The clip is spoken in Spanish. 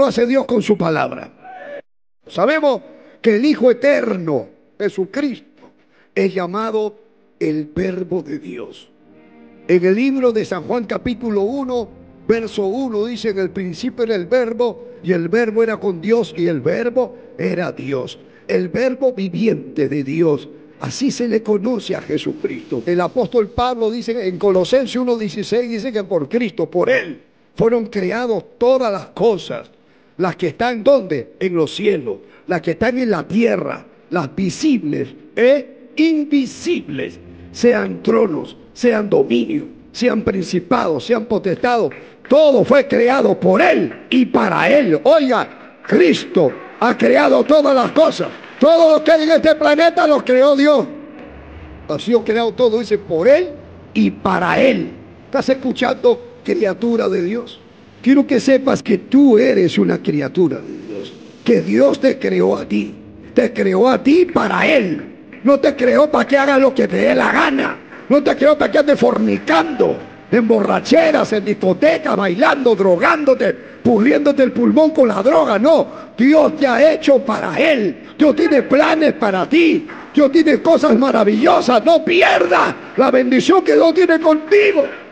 lo hace Dios con su palabra. Sabemos que el Hijo Eterno, Jesucristo, es llamado el Verbo de Dios. En el libro de San Juan capítulo 1, verso 1 dice: en el principio era el Verbo, y el Verbo era con Dios, y el Verbo era Dios. El Verbo viviente de Dios. Así se le conoce a Jesucristo. El apóstol Pablo dice en Colosenses 1:16, dice que por Cristo, por Él, fueron creadas todas las cosas. Las que están, ¿dónde? En los cielos. Las que están en la tierra. Las visibles e invisibles. Sean tronos, sean dominios, sean principados, sean potestados. Todo fue creado por Él y para Él. Oiga, Cristo ha creado todas las cosas. Todo lo que hay en este planeta lo creó Dios. Ha sido creado todo, dice, por Él y para Él. ¿Estás escuchando, criatura de Dios? Quiero que sepas que tú eres una criatura de Dios. Que Dios te creó a ti. Te creó a ti para Él. No te creó para que hagas lo que te dé la gana. No te creó para que andes fornicando, en borracheras, en discotecas, bailando, drogándote, puliéndote el pulmón con la droga. No, Dios te ha hecho para Él. Dios tiene planes para ti. Dios tiene cosas maravillosas. No pierdas la bendición que Dios tiene contigo.